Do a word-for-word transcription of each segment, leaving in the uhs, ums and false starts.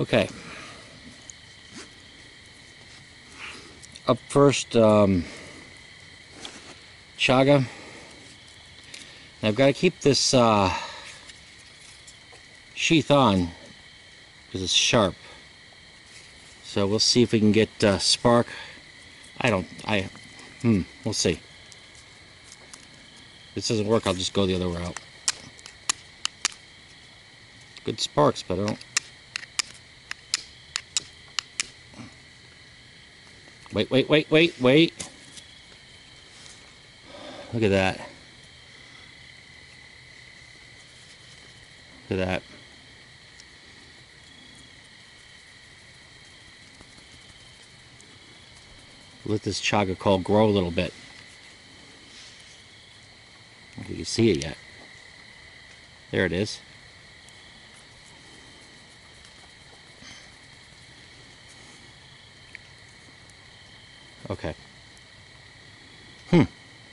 Okay. Up first, um, chaga. And I've got to keep this uh, sheath on because it's sharp. So we'll see if we can get uh, spark. I don't, I, hmm, we'll see. If this doesn't work, I'll just go the other route. Good sparks, but I don't. Wait, wait, wait, wait, wait. Look at that. Look at that. Let this chaga coal grow a little bit. I don't know if you can see it yet. There it is. Okay. Hmm.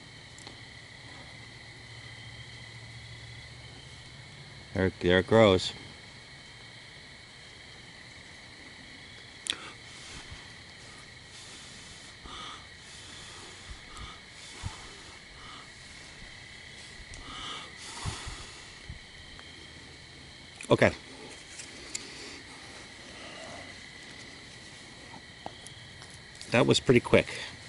There, there it grows. Okay. That was pretty quick.